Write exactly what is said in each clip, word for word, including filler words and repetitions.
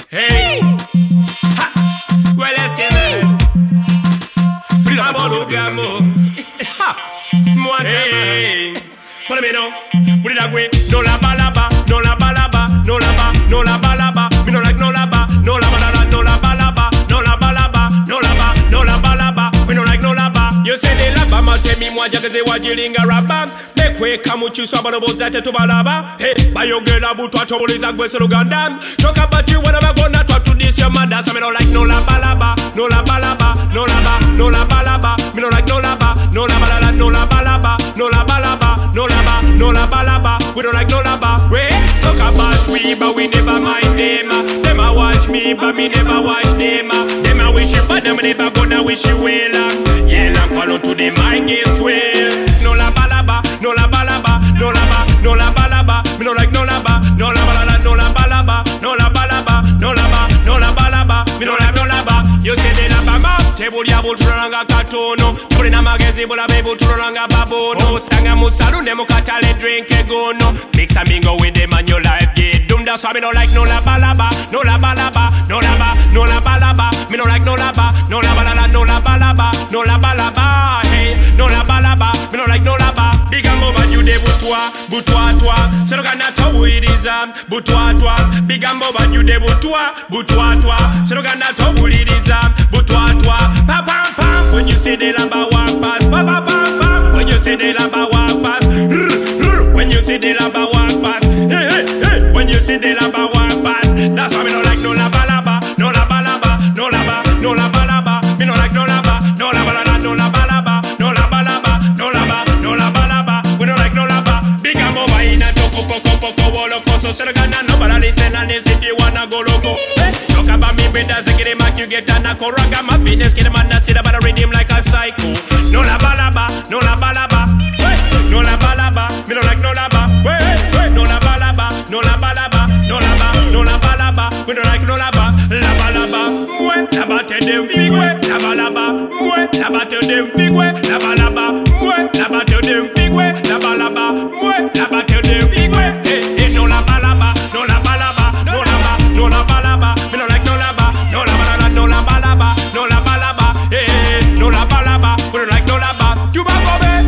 Hey, ha, well let's get it. Bravo Gambo, ha, moi hey, follow me now. Put it that way. No Labba Labba, no Labba Labba, no Labba, no Labba Labba. Me no like no Labba, no Labba Labba, no Labba Labba, no Labba Labba, no Labba, no Labba Labba. We no like no Labba. You say the Labba, ma tell me moi jagaze wajilinga rabba. Make way come to swabba the boats at Toppa Labba. Hey, by your girl about what trouble is a West Ugandan. Talk about you whenever gonna talk to this your mother. So me no like no Labba Labba, no Labba Labba, no Labba, no Labba Labba. Me no like no Labba, no Labba Labba, no Labba Labba, no Labba Labba, no Labba, no Labba Labba. We don't like no Labba. Wait, talk about we, but we never mind them. Them a watch me, but me never watch them. Them a wish it, but them never gonna wish it well. Yeah, I'm calling to them, I guess well. No Labba Labba, no Labba Labba, no Labba, no Labba Labba. Me don't like no Labba, no Labba Labba, no Labba Labba, no Labba Labba, no Labba, no Labba Labba. Me don't like no Labba. You say the Labba ma, table ya bulturanga katono. Put in a magazine, but I be bulturanga babono. Sanga musaru, nemo katale drink e gono. Mix a mingo with them and your life get doomed. That's why me don't like no Labba Labba, no Labba Labba, no Labba, no Labba Labba. Me don't like no Labba, no Labba Labba, no Labba Labba, no Labba Labba. Hey, no Labba Labba, me don't like no Labba. Big am over you de boutoir, boutoir toi. C'est le gana toi oui disam, boutoir toi. Big am over you de boutoir, boutoir toi. C'est le gana toi oui disam, boutoir toi. Pa pa pa. When you say the Labba walk past, pa pa pa pa. When you say the Labba walk past, when you say the Labba walk past, hey hey hey. When you say the Labba walk past, that's why me don't like no Labba Labba, no Labba Labba, no Labba, no Labba Labba. Me don't like no Labba, no Labba Labba, no Labba Labba, no Labba Labba, no Labba, no Labba Labba. We don't like no Labba. Big am over in a toko poko poko wolo koso. So gana no bala listen and if you wanna go loco. Hey, talk about me better say get him back you get a nako raga my fitness get him and I see the bala read him like a psycho. No Labba Labba, no Labba Labba. Hey, no Labba Labba. Me don't like no Labba. Hey, hey, no Labba Labba, no Labba Labba, no Labba, no Labba Labba. We don't like no Labba. Labba Labba, mouais, Labba te dem figwe. Labba Labba, mouais, Labba te dem figwe. Labba Labba, mouais, Labba te dem figwe. Labba Labba, mouais, Labba te dem figwe. Hey, hey, no Labba Labba, no Labba Labba, no Labba, no Labba Labba. We don't like no Labba, no Labba Labba, no Labba Labba, no Labba Labba. Hey, hey, no Labba Labba. We don't like no Labba. Tobacco be,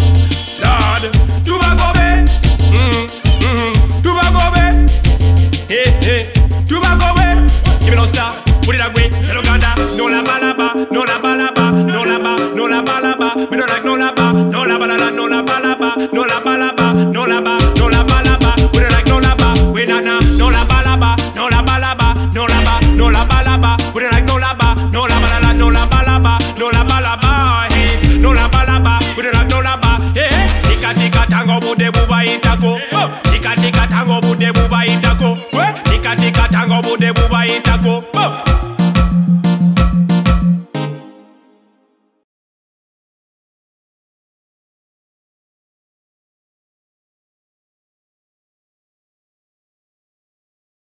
sad. Tobacco be, mm, mm, Tobacco be. Hey, hey, Tobacco be. Give me no star. Put it that way. C'est l'Uganda. No Labba Labba, no Labba Labba, no Labba, no Labba Labba. We don't like no Labba, no Labba Labba, no Labba Labba, no Labba Labba, no Labba, no Labba Labba. We don't like no Labba. We na na, no Labba Labba, no Labba Labba, no Labba, no Labba Labba. We don't like no Labba, no Labba Labba, no Labba Labba, no Labba Labba. Hey, no Labba Labba. We don't like no Labba. Hey, tika tika tango bude buba itako. Oh, tika tika tango bude buba itako. Tika tika tango bude buba itako. Oh.